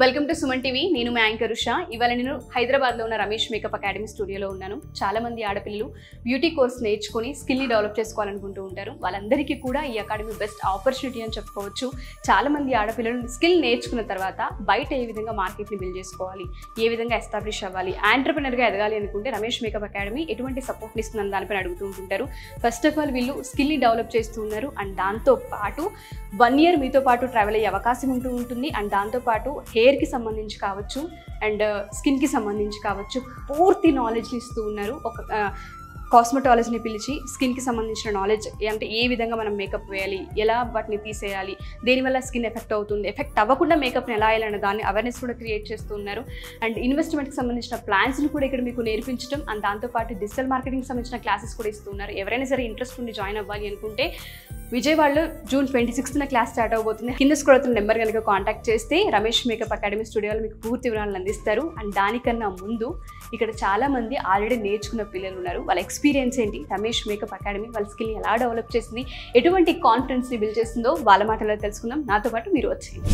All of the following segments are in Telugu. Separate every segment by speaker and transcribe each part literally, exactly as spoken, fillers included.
Speaker 1: Welcome to Suman TV. నేను మీ యాంకర్ ఉషా. ఇవాళ నేను హైదరాబాద్లో ఉన్న రమేష్ మేకప్ అకాడమీ స్టూడియోలో ఉన్నాను. చాలా మంది ఆడపిల్లలు బ్యూటీ కోర్స్ నేర్చుకొని స్కిల్ని డెవలప్ చేసుకోవాలనుకుంటూ ఉంటారు. వాళ్ళందరికీ కూడా ఈ అకాడమీ బెస్ట్ ఆపర్చునిటీ అని చెప్పుకోవచ్చు. చాలా మంది ఆడపిల్లలు స్కిల్ నేర్చుకున్న తర్వాత బయట ఏ విధంగా మార్కెట్ని బిల్డ్ చేసుకోవాలి, ఏ విధంగా ఎస్టాబ్లిష్ అవ్వాలి, ఆంటర్ప్రెనర్గా ఎదగాలి అనుకుంటే రమేష్ మేకప్ అకాడమీ ఎటువంటి సపోర్ట్ ఇస్తుందని దానిపైన అడుగుతూ ఉంటుంటారు. ఫస్ట్ ఆఫ్ ఆల్ వీళ్ళు స్కిల్ని డెవలప్ చేస్తూ ఉన్నారు. అండ్ దాంతో పాటు వన్ ఇయర్ మీతో పాటు ట్రావెల్ అయ్యే అవకాశం ఉంటూ ఉంటుంది. అండ్ దాంతోపాటు హెయిర్కి సంబంధించి కావచ్చు అండ్ స్కిన్కి సంబంధించి కావచ్చు పూర్తి నాలెడ్జ్ని ఇస్తూ ఉన్నారు. ఒక కాస్మెటాలజీని పిలిచి స్కిన్కి సంబంధించిన నాలెడ్జ్ అంటే ఏ విధంగా మనం మేకప్ వేయాలి, ఎలా వాటిని తీసేయాలి, దేనివల్ల స్కిన్ ఎఫెక్ట్ అవుతుంది, ఎఫెక్ట్ అవ్వకుండా మేకప్ని ఎలా వేయాలన్న దాన్ని అవేర్నెస్ కూడా క్రియేట్ చేస్తూ ఉన్నారు. అండ్ ఇన్వెస్ట్మెంట్కి సంబంధించిన ప్లాన్స్ని కూడా ఇక్కడ మీకు నేర్పించడం అండ్ దాంతోపాటు డిజిటల్ మార్కెటింగ్కి సంబంధించిన క్లాసెస్ కూడా ఇస్తున్నారు. ఎవరైనా సరే ఇంట్రెస్ట్ ఉండి జాయిన్ అవ్వాలి అనుకుంటే విజయవాడలో జూన్ ట్వంటీ సిక్స్త్న క్లాస్ స్టార్ట్ అవబోతుంది. కింద స్క్రోల్ అవుతున్న నెంబర్ కనుక కాంటాక్ట్ చేస్తే రమేష్ మేకప్ అకాడమీ స్టూడియోలో మీకు పూర్తి వివరాలను అందిస్తారు. అండ్ దానికన్నా ముందు ఇక్కడ చాలా మంది ఆల్రెడీ నేర్చుకున్న పిల్లలు ఉన్నారు. వాళ్ళ ఎక్స్పీరియన్స్ ఏంటి, రమేష్ మేకప్ అకాడమీ వాళ్ళ స్కిల్ని ఎలా డెవలప్ చేసింది, ఎటువంటి కాన్ఫిడెన్స్ని బిల్డ్ చేస్తుందో వాళ్ళ మాటల్లో తెలుసుకుందాం. నాతో పాటు మీరు వచ్చేయండి.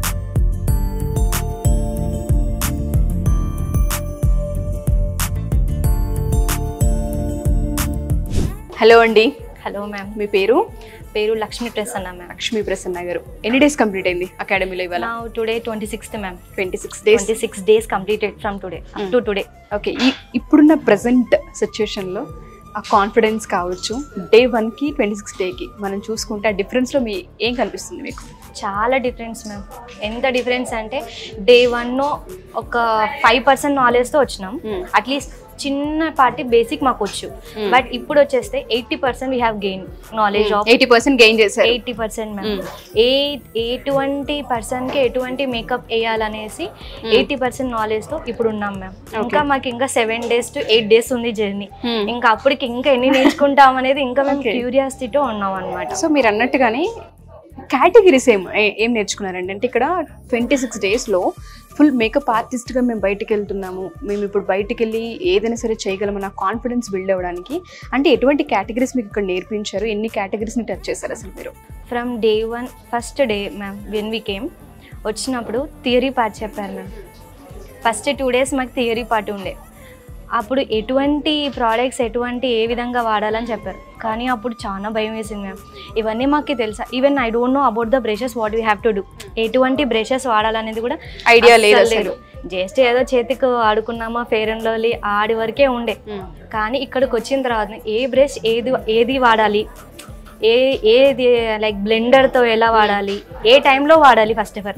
Speaker 1: హలో అండి.
Speaker 2: హలో మ్యామ్,
Speaker 1: మీ పేరు?
Speaker 2: పేరు లక్ష్మీ ప్రసన్న మ్యామ్.
Speaker 1: లక్ష్మీ ప్రసన్న గారు, ఎన్ని డేస్ కంప్లీట్ అయింది అకాడమీలో ఇవాళ?
Speaker 2: Today twenty sixth ma'am.
Speaker 1: Twenty six days
Speaker 2: twenty six days completed from today up to today.
Speaker 1: Okay, ఈ ఇప్పుడున్న ప్రజెంట్ సిచ్యువేషన్లో ఆ కాన్ఫిడెన్స్ కావచ్చు, డే వన్కి ట్వంటీ సిక్స్ డేకి మనం చూసుకుంటే ఆ డిఫరెన్స్లో మీ ఏం కనిపిస్తుంది మీకు?
Speaker 2: చాలా డిఫరెన్స్ మ్యామ్. ఎంత డిఫరెన్స్ అంటే డే వన్ ఒక ఫైవ్ పర్సెంట్ నాలెడ్జ్తో వచ్చినాం. అట్లీస్ట్ చిన్నపాటి బేసిక్ మాకు వచ్చు. బట్ ఇప్పుడు వచ్చేస్తే eighty percent we have gain knowledge of
Speaker 1: eighty percent gain చేశారు.
Speaker 2: Eighty percent ma'am. ఏ ఎటువంటి పర్సన్కి ఎటువంటి మేకప్ వేయాలనేసి ఎయిటీ పర్సెంట్ నాలెడ్జ్తో ఇప్పుడు ఉన్నాం మ్యామ్. ఇంకా మాకు ఇంకా seven days to eight days ఉంది జర్నీ. ఇంకా అప్పటికి ఇంకా ఎన్ని నేర్చుకుంటాం అనేది ఇంకా మేము క్యూరియాసిటీతో ఉన్నాం అనమాట.
Speaker 1: సో మీరు అన్నట్టుగానే కేటగిరీస్ ఏం ఏం నేర్చుకున్నారండి అంటే ఇక్కడ ట్వంటీ సిక్స్ డేస్లో ఫుల్ మేకప్ ఆర్టిస్ట్గా మేము బయటికి వెళ్తున్నాము, మేము ఇప్పుడు బయటికి వెళ్ళి ఏదైనా సరే చేయగలమన్న కాన్ఫిడెన్స్ బిల్డ్ అవ్వడానికి అంటే ఎటువంటి కేటగిరీస్ మీకు ఇక్కడ నేర్పించారు, ఎన్ని కేటగిరీస్ని టచ్ చేశారు అసలు మీరు?
Speaker 2: From day one first day ma'am when we came వచ్చినప్పుడు థియరీ పార్ట్ చెప్పారు మ్యామ్. ఫస్ట్ టూ డేస్ మాకు థియరీ పార్ట్ ఉండే. అప్పుడు ఎటువంటి ప్రోడక్ట్స్ ఎటువంటి ఏ విధంగా వాడాలని చెప్పారు. కానీ అప్పుడు చాలా భయం వేసింది మ్యామ్. ఇవన్నీ మాకు తెలుసా? Even I don't know about the brushes what we have to do. ఎటువంటి బ్రషెస్ వాడాలనేది కూడా
Speaker 1: ఐడియా లేదు.
Speaker 2: జస్ట్ ఏదో చేతికి ఆడుకున్నామా ఫెయిర్ అండ్ లవ్లీ ఆడి వరకే ఉండే. కానీ ఇక్కడికి వచ్చిన తర్వాత ఏ బ్రష్ ఏది ఏది వాడాలి, ఏ ఏది లైక్ బ్లెండర్తో ఎలా వాడాలి, ఏ టైంలో వాడాలి, ఫస్ట్ ఆఫ్ ఆల్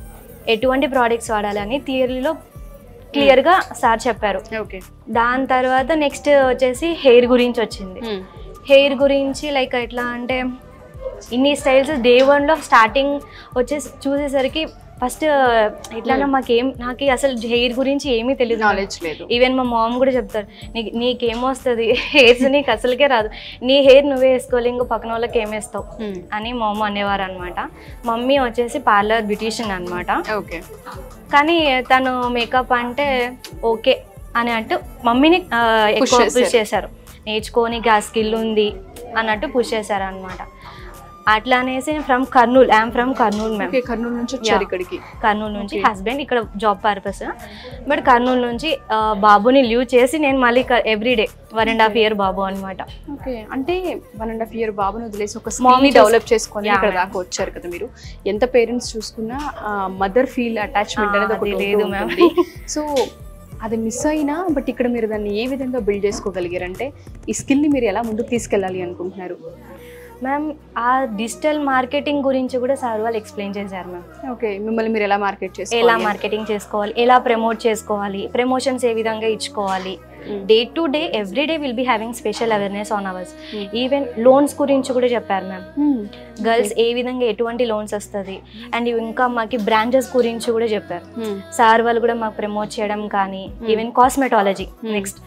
Speaker 2: ఎటువంటి ప్రోడక్ట్స్ వాడాలి అని థియరీలో క్లియర్గా సార్ చెప్పారు.
Speaker 1: ఓకే,
Speaker 2: దాని తర్వాత నెక్స్ట్ వచ్చేసి హెయిర్ గురించి వచ్చింది. హెయిర్ గురించి లైక్ ఎట్లా అంటే ఇన్ని స్టైల్స్ డే వన్లో స్టార్టింగ్ వచ్చేసి చూసేసరికి ఫస్ట్ ఎట్లా మాకేం నాకు అసలు హెయిర్ గురించి ఏమీ తెలియదు,
Speaker 1: నాలెడ్జ్ లేదు.
Speaker 2: ఈవెన్ మా మామ్ కూడా చెప్తారు, నీకు నీకేమొస్తుంది హెయిర్స్ నీకు అసలుకే రాదు, నీ హెయిర్ నువ్వే వేసుకోవాలి, ఇంకో పక్కన వాళ్ళకి ఏమేస్తావు అని మా అమ్మ అనేవారు అనమాట. మమ్మీ వచ్చేసి పార్లర్ బ్యూటీషియన్ అనమాట.
Speaker 1: ఓకే,
Speaker 2: కానీ తను మేకప్ అంటే ఓకే అని అంటూ మమ్మీని ఎక్కువ పుష్ చేశారు. నేర్చుకోనికి ఆ స్కిల్ ఉంది అన్నట్టు పుష్ చేశారు అనమాట. అట్లా అనేసి from Kurnool, I'm from Kurnool ma'am.
Speaker 1: Kurnool నుంచి వచ్చారు ఇక్కడికి?
Speaker 2: కర్నూలు నుంచి, హస్బెండ్ ఇక్కడ జాబ్ పర్పస్. బట్ కర్నూలు నుంచి బాబుని లీవ్ చేసి నేను మళ్ళీ everyday one and half year బాబు అనమాట.
Speaker 1: ఓకే, అంటే వన్ అండ్ హాఫ్ ఇయర్ బాబుని వదిలేసి ఒక స్కిల్ని డెవలప్ చేసుకొని ఇక్కడ దాకా వచ్చారు కదా మీరు. ఎంత పేరెంట్స్ చూసుకున్నా మదర్ ఫీల్ అటాచ్మెంట్ అనేది ఒకటి లేదు మ్యామ్. సో అది మిస్ అయినా బట్ ఇక్కడ మీరు దాన్ని ఏ విధంగా బిల్డ్ చేసుకోగలిగారంటే ఈ స్కిల్ని మీరు ఎలా ముందుకు తీసుకెళ్ళాలి అనుకుంటున్నారు?
Speaker 2: మ్యామ్ ఆ డిజిటల్ మార్కెటింగ్ గురించి కూడా సార్ వాళ్ళు ఎక్స్ప్లెయిన్ చేశారు మ్యామ్.
Speaker 1: ఓకే, మిమ్మల్ని మీరు ఎలా మార్కెట్ చేసుకోవాలి,
Speaker 2: ఎలా మార్కెటింగ్ చేసుకోవాలి, ఎలా ప్రమోట్ చేసుకోవాలి, ప్రమోషన్స్ ఏ విధంగా ఇచ్చుకోవాలి. Day to day every day will be having special awareness on hours. Even loans గురించి కూడా చెప్పారు మ్యామ్. గర్ల్స్ ఏ విధంగా ఎటువంటి లోన్స్ వస్తుంది అండ్ ఇంకా మాకు బ్రాంచెస్ గురించి కూడా చెప్పారు సార్ వాళ్ళు కూడా మాకు ప్రమోట్ చేయడం. కానీ even cosmetology, next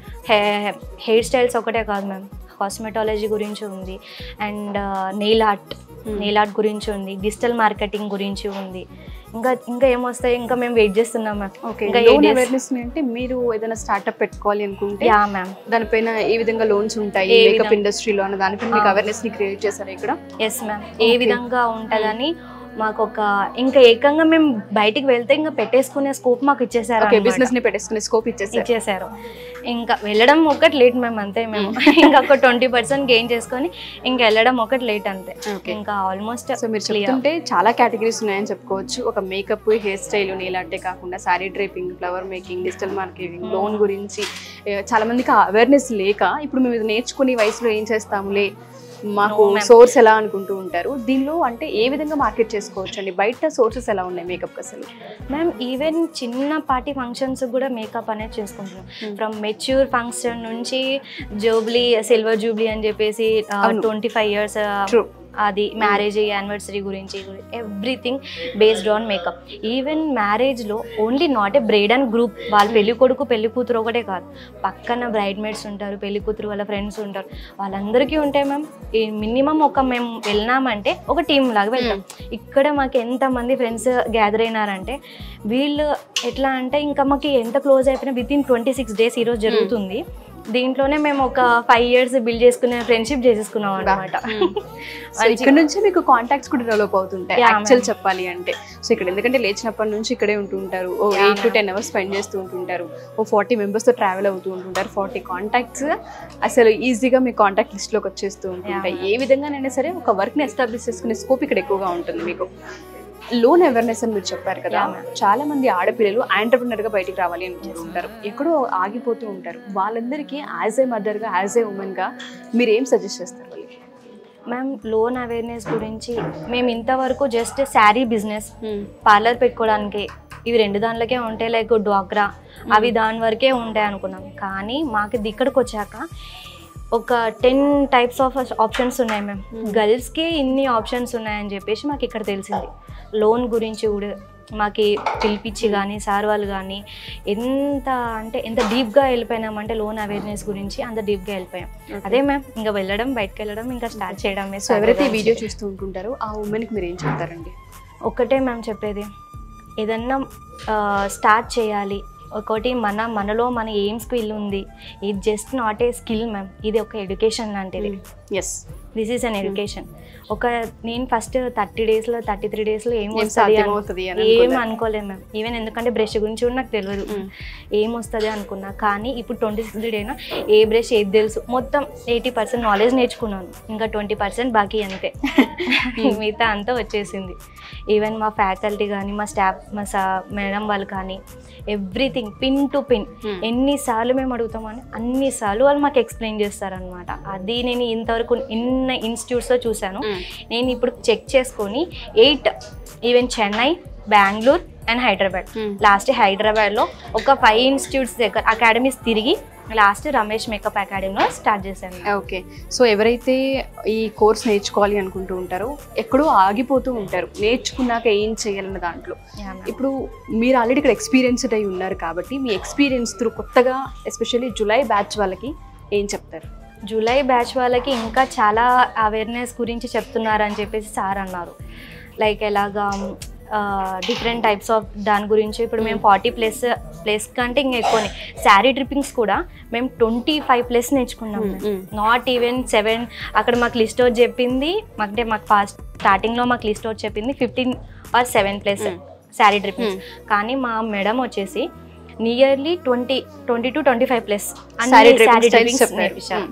Speaker 2: hair styles ఒకటే కాదు మ్యామ్, కాస్మెటాలజీ గురించి ఉంది and nail art nail art గురించి ఉంది, డిజిటల్ మార్కెటింగ్ గురించి ఉంది. ఇంకా ఇంకా ఏమొస్తాయి ఇంకా మేము వెయిట్ చేస్తున్నాం మ్యామ్.
Speaker 1: ఓకే, లోన్ అవేర్నెస్ అంటే మీరు ఏదైనా స్టార్ట్అప్ పెట్టుకోవాలి అనుకుంటే
Speaker 2: యా మ్యామ్
Speaker 1: దానిపైన ఏ విధంగా లోన్స్ ఉంటాయి మేకప్ ఇండస్ట్రీలో అన్న దానిపైన మీకు అవేర్నెస్ ని క్రియేట్ చేశారు ఇక్కడ?
Speaker 2: ఎస్ మ్యామ్, ఏ విధంగా ఉంటుందని మాకు ఒక ఇంకా ఏకంగా మేము బయటికి వెళ్తే ఇంకా పెట్టేసుకునే స్కోప్ మాకు ఇచ్చేసారు,
Speaker 1: బిజినెస్ ని పెట్టేసుకునే స్కోప్ ఇచ్చేసారు
Speaker 2: ఇచ్చేసారు ఇంకా వెళ్ళడం ఒకటి లేట్ మేము అంతే, మేము ఇంకా ఒక ట్వంటీ పర్సెంట్ గెయిన్ చేసుకొని ఇంకా వెళ్ళడం ఒకటి లేట్ అంతే. ఇంకా ఆల్మోస్ట్
Speaker 1: సో మీరు చెప్తుంటే చాలా కేటగిరీస్ ఉన్నాయని చెప్పుకోవచ్చు. ఒక మేకప్, హెయిర్ స్టైల్, నెయిల్ ఆర్టే కాకుండా sari draping, flower making, digital marketing, loan గురించి చాలా మందికి అవేర్నెస్ లేక ఇప్పుడు మేము నేర్చుకునే వయసులో ఏం చేస్తాములే మాకు సోర్స్ ఎలా అనుకుంటూ ఉంటారు. దీనిలో అంటే ఏ విధంగా మార్కెట్ చేసుకోవచ్చు అండి? బయట సోర్సెస్ ఎలా ఉన్నాయి మేకప్ అసలు?
Speaker 2: మ్యామ్ ఈవెన్ చిన్న పార్టీ ఫంక్షన్స్ కూడా మేకప్ అనేది చేసుకుంటున్నాం. ఫ్రమ్ మెచ్యూర్ ఫంక్షన్ నుంచి జూబ్లీ, సిల్వర్ జూబ్లీ అని చెప్పేసి ట్వంటీ ఫైవ్ ఇయర్స్ అది మ్యారేజ్ యానివర్సరీ గురించి everything based on makeup. Even మ్యారేజ్లో only not a bride and group, వాళ్ళ పెళ్లి కొడుకు పెళ్లి కూతురు ఒకటే కాదు, పక్కన బ్రైడ్ మేడ్స్ ఉంటారు, పెళ్లి కూతురు వాళ్ళ ఫ్రెండ్స్ ఉంటారు, వాళ్ళందరికీ ఉంటాయి మ్యామ్. ఈ మినిమం ఒక మేము వెళ్ళినామంటే ఒక టీమ్ లాగా వెళ్తాం. ఇక్కడ మాకు ఎంతమంది ఫ్రెండ్స్ గ్యాదర్ అయినారంటే వీళ్ళు ఎట్లా అంటే ఇంకా మాకు ఎంత క్లోజ్ అయిపోయినా within twenty six days ఈరోజు జరుగుతుంది. దీంట్లోనే మేము ఒక ఫైవ్ ఇయర్స్ బిల్డ్ చేసుకునే ఫ్రెండ్షిప్ చేసేసుకున్నాం అనమాట.
Speaker 1: ఇక్కడ నుంచి మీకు కాంటాక్ట్స్ కూడా డెవలప్ అవుతుంటాయి యాక్చువల్ చెప్పాలి అంటే. సో ఇక్కడ ఎందుకంటే లేచినప్పటి నుంచి ఇక్కడే ఉంటూ ఉంటారు, ఓ eight to ten hours spend చేస్తూ ఉంటుంటారు, ఓ ఫార్టీ మెంబర్స్తో ట్రావెల్ అవుతూ ఉంటుంటారు. ఫార్టీ కాంటాక్ట్స్ అసలు ఈజీగా మీ కాంటాక్ట్ లిస్ట్లోకి వచ్చేస్తూ ఉంటుంటాయి. ఏ విధంగానైనా సరే ఒక వర్క్ని ఎస్టాబ్లిష్ చేసుకునే స్కోప్ ఇక్కడ ఎక్కువగా ఉంటుంది మీకు. లోన్ అవేర్నెస్ అని మీరు చెప్పారు కదా, చాలా మంది ఆడపిల్లలు ఆంటర్ప్రినర్ గా బయటికి రావాలి అనుకుంటుంటారు, ఎక్కడో ఆగిపోతూ ఉంటారు. వాళ్ళందరికీ యాజ్ ఏ మదర్ గా, యాజ్ ఏ ఉమెన్ గా మీరు ఏం సజెస్ట్ చేస్తారు వాళ్ళకి?
Speaker 2: మ్యామ్ లోన్ అవేర్నెస్ గురించి మేము ఇంతవరకు జస్ట్ శారీ బిజినెస్, పార్లర్ పెట్టుకోవడానికి ఇవి రెండు దానిలోకే ఉంటాయి, లైక్ డ్వాక్రా అవి దాని వరకే ఉంటాయి అనుకున్నాం. కానీ మాకు ఇక్కడికి వచ్చాక ఒక టెన్ టైప్స్ ఆఫ్ ఆప్షన్స్ ఉన్నాయి మ్యామ్. గర్ల్స్కి ఇన్ని ఆప్షన్స్ ఉన్నాయని చెప్పేసి మాకు ఇక్కడ తెలిసింది. లోన్ గురించి కూడా మాకు పిలిపించి కానీ సార్ వాళ్ళు కానీ ఎంత అంటే ఎంత డీప్గా వెళ్ళిపోయినామంటే లోన్ అవేర్నెస్ గురించి అంత డీప్గా వెళ్ళిపోయాం. అదే మ్యామ్ ఇంకా వెళ్ళడం, బయటకు వెళ్ళడం, ఇంకా స్టార్ట్ చేయడమే.
Speaker 1: సో ఎవరైతే వీడియో చూస్తూ ఉంటుంటారో ఆ ఉమెన్కి మీరు ఏం చెప్తారండి?
Speaker 2: ఒకటే మ్యామ్ చెప్పేది, ఏదన్నా స్టార్ట్ చేయాలి, ఒకటి మన మనలో మన ఏం స్కిల్ ఉంది, ఇది just not a skill ma'am, ఇది ఒక ఎడ్యుకేషన్ లాంటిది.
Speaker 1: Yes,
Speaker 2: this is an education. ఒక నేను ఫస్ట్ థర్టీ డేస్లో థర్టీ త్రీ డేస్లో ఏం వస్తుంది ఏం అనుకోలేదు మ్యామ్. ఈవెన్ ఎందుకంటే బ్రష్ గురించి కూడా నాకు తెలియదు, ఏం వస్తుంది అనుకున్నా. కానీ ఇప్పుడు ట్వంటీ సిక్స్ డేనా ఏ బ్రష్ ఏది తెలుసు, మొత్తం ఎయిటీ పర్సెంట్ నాలెడ్జ్ నేర్చుకున్నాను, ఇంకా ట్వంటీ పర్సెంట్ బాకీ అంతే, మిగతా అంతా వచ్చేసింది. ఈవెన్ మా ఫ్యాకల్టీ కానీ మా స్టాఫ్ మా సా మేడం వాళ్ళు కానీ ఎవ్రీథింగ్ పిన్ టు పిన్ ఎన్నిసార్లు మేము అడుగుతామని అన్నిసార్లు వాళ్ళు మాకు ఎక్స్ప్లెయిన్ చేస్తారనమాట. అది నేను ఇంతవరకు ఇన్ని ఇన్స్టిట్యూట్స్లో చూశాను. నేను ఇప్పుడు చెక్ చేసుకొని eight even Chennai, Bengaluru and Hyderabad, last హైదరాబాద్లో ఒక ఫైవ్ ఇన్స్టిట్యూట్స్ దగ్గర అకాడమీస్ తిరిగి లాస్ట్ రమేష్ మేకప్ అకాడమీలో స్టార్ట్ చేశాను.
Speaker 1: ఓకే, సో ఎవరైతే ఈ కోర్స్ నేర్చుకోవాలి అనుకుంటూ ఉంటారో ఎక్కడో ఆగిపోతూ ఉంటారు, నేర్చుకున్నాక ఏం చేయాలన్న దాంట్లో. ఇప్పుడు మీరు ఆల్రెడీ ఇక్కడ ఎక్స్పీరియన్స్డ్ అయి ఉన్నారు కాబట్టి మీ ఎక్స్పీరియన్స్ త్రూ కొత్తగా ఎస్పెషల్లీ జూలై బ్యాచ్ వాళ్ళకి ఏం చెప్తారు?
Speaker 2: జూలై బ్యాచ్ వాళ్ళకి ఇంకా చాలా అవేర్నెస్ గురించి చెప్తున్నారని చెప్పేసి సార్ అన్నారు. లైక్ ఎలాగా డిఫరెంట్ టైప్స్ ఆఫ్ దాని గురించి ఇప్పుడు మేము ఫార్టీ ప్లస్ ప్లస్ కంటే ఇంకా ఎక్కువనే శారీ డ్రిప్పింగ్స్ కూడా మేము ట్వంటీ ఫైవ్ ప్లస్ నేర్చుకున్నాం. నాట్ ఈవెన్ సెవెన్ అక్కడ మాకు లిస్ట్ అవుట్ చెప్పింది, అంటే మాకు ఫస్ట్ స్టార్టింగ్లో మాకు లిస్ట్ అవుట్ చెప్పింది fifteen or seven plus sari drapings. కానీ మా మేడం వచ్చేసి nearly twenty twenty to twenty five plus sari drapings నేర్పించారు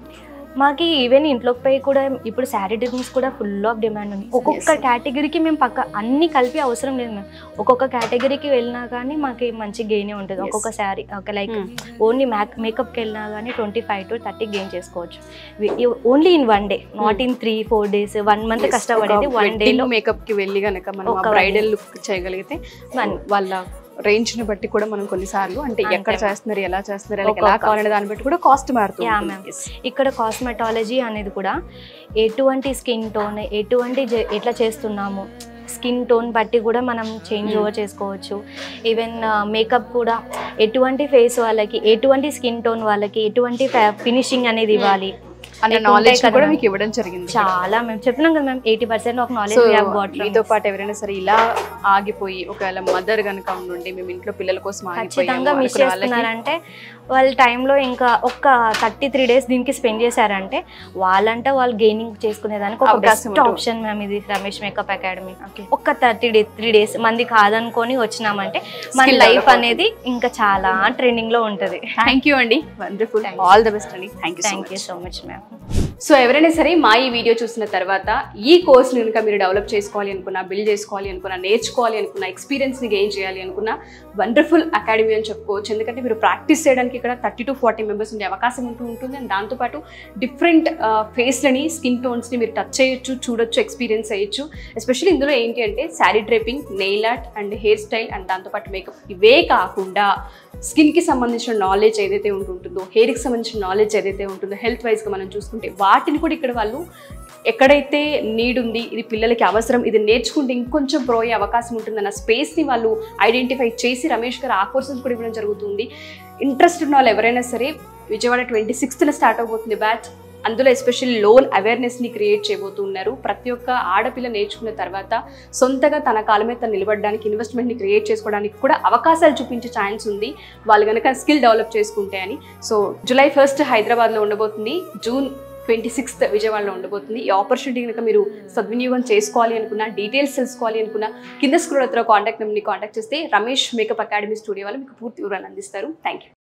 Speaker 2: మాకు. ఈవెన్ ఇంట్లోకి పోయి కూడా ఇప్పుడు శారీ డ్రిప్పింగ్స్ కూడా ఫుల్ ఆఫ్ డిమాండ్ ఉంది. ఒక్కొక్క కేటగిరీకి మేము పక్క అన్ని కలిపి అవసరం లేదు మేము, ఒక్కొక్క కేటగిరీకి వెళ్ళినా కానీ మాకు మంచి గెయినే ఉంటుంది. ఒక్కొక్క శారీ ఒక లైక్ ఓన్లీ మేక్ మేకప్కి వెళ్ళినా కానీ twenty five to thirty gain చేసుకోవచ్చు only in one day, not in three four days one month కష్టపడేది వన్ డేలో.
Speaker 1: మేకప్కి వెళ్ళి కనుక మనం బ్రైడల్ లుక్ చేయగలిగితే వాళ్ళ రేంజ్ ని బట్టి కూడా మనం కొన్నిసార్లు అంటే ఎక్కడ చేస్తున్నారు, ఎలా చేస్తున్నారు, ఎలా కావాలనే దాన్ని బట్టి కూడా కాస్ట్ మారుతుంది.
Speaker 2: ఇక్కడ కాస్మెటాలజీ అనేది కూడా ఎటువంటి స్కిన్ టోన్, ఎటువంటి ఎట్లా చేస్తున్నాము స్కిన్ టోన్ బట్టి కూడా మనం చేంజ్ ఓవర్ చేసుకోవచ్చు. ఈవెన్ మేకప్ కూడా ఎటువంటి ఫేస్ వాళ్ళకి, ఎటువంటి స్కిన్ టోన్ వాళ్ళకి ఎటువంటి ఫినిషింగ్ అనేది ఇవ్వాలి,
Speaker 1: అన్న నాలెడ్జ్ కూడా మీకు ఇవ్వడం జరిగింది.
Speaker 2: చాలా మేము చెప్పినాం కదా మ్యామ్, ఎయిటీ పర్సెంట్ ఒక నాలెడ్జ్ వి హావ్ గాట్.
Speaker 1: మీతో పాటు ఎవరైనా సరే ఇలా ఆగిపోయి ఒకవేళ మదర్ కనుక ఉండి మేము ఇంట్లో పిల్లల కోసం
Speaker 2: ఖచ్చితంగా మిస్ చేస్తున్నారంటే వాళ్ళ టైంలో ఇంకా ఒక్క థర్టీ త్రీ డేస్ దీనికి స్పెండ్ చేశారంటే వాళ్ళంటే వాళ్ళు గెయినింగ్ చేసుకునేదానికి ఒక బెస్ట్ ఆప్షన్ మ్యామ్ ఇది రమేష్ మేకప్ అకాడమీ. ఒక్క థర్టీ డే త్రీ డేస్ మంది కాదనుకొని వచ్చినామంటే మన లైఫ్ అనేది ఇంకా చాలా ట్రెండింగ్ లో ఉంటుంది.
Speaker 1: థ్యాంక్ యూ అండి, వండర్ఫుల్, ఆల్ ద బెస్ట్ అండి. Thank you
Speaker 2: thank you so much ma'am.
Speaker 1: So ఎవరైనా సరే మా ఈ వీడియో చూసిన తర్వాత ఈ కోర్స్ని కనుక మీరు డెవలప్ చేసుకోవాలి అనుకున్నా, బిల్డ్ చేసుకోవాలి అనుకున్నా, నేర్చుకోవాలి అనుకున్నా, ఎక్స్పీరియన్స్ని గెయిన్ చేయాలి అనుకున్నా వండర్ఫుల్ అకాడమీ అని చెప్పుకోవచ్చు. ఎందుకంటే మీరు ప్రాక్టీస్ చేయడానికి ఇక్కడ థర్టీ టు ఫార్టీ మెంబర్స్ ఉండే అవకాశం ఉంటూ ఉంటుంది. అండ్ దాంతోపాటు డిఫరెంట్ ఫేస్లని, స్కిన్ టోన్స్ని మీరు టచ్ చేయొచ్చు, చూడొచ్చు, ఎక్స్పీరియన్స్ అయ్యొచ్చు. ఎస్పెషల్లీ ఇందులో ఏంటి అంటే sari draping, nail art and hair style and దాంతోపాటు మేకప్, ఇవే కాకుండా స్కిన్కి సంబంధించిన నాలెడ్జ్ ఏదైతే ఉంటుందో, హెయిర్కి సంబంధించిన నాలెడ్జ్ ఏదైతే ఉంటుందో, హెల్త్ వైజ్గా మనం చూసుకుంటే వాటిని కూడా ఇక్కడ వాళ్ళు ఎక్కడైతే నీడ్ ఉంది, ఇది పిల్లలకి అవసరం, ఇది నేర్చుకుంటే ఇంకొంచెం ప్రో అయ్యే అవకాశం ఉంటుందన్న స్పేస్ని వాళ్ళు ఐడెంటిఫై చేసి రమేష్ గారు ఆ కోర్సెస్ కూడా ఇవ్వడం జరుగుతుంది. ఇంట్రెస్ట్ ఉన్న వాళ్ళు ఎవరైనా సరే విజయవాడ ట్వంటీ సిక్స్త్న స్టార్ట్ అవబోతుంది బ్యాచ్. అందులో ఎస్పెషల్లీ లోన్ అవేర్నెస్ని క్రియేట్ చేయబోతున్నారు. ప్రతి ఒక్క ఆడపిల్ల నేర్చుకున్న తర్వాత సొంతగా తన కాళ్ళ మీద తను నిలబడడానికి, ఇన్వెస్ట్మెంట్ని క్రియేట్ చేసుకోవడానికి కూడా అవకాశాలు చూపించే ఛాన్స్ ఉంది వాళ్ళు కనుక స్కిల్ డెవలప్ చేసుకుంటే అని. సో జూలై ఫస్ట్ హైదరాబాద్లో ఉండబోతుంది, జూన్ ట్వంటీ సిక్స్త్ విజయవాడలో ఉండబోతుంది. ఈ ఆపర్చునిటీ కనుక మీరు సద్వినియోగం చేసుకోవాలి అనుకున్నా, డీటెయిల్స్ తెలుసుకోవాలి అనుకున్నా కింద స్క్రోల్ అవుతున్న కాంటాక్ట్ నెంబర్ని కాంటాక్ట్ చేస్తే రమేష్ మేకప్ అకాడమీ స్టూడియో వాళ్ళు మీకు పూర్తి వివరాలు అందిస్తారు. Thank you.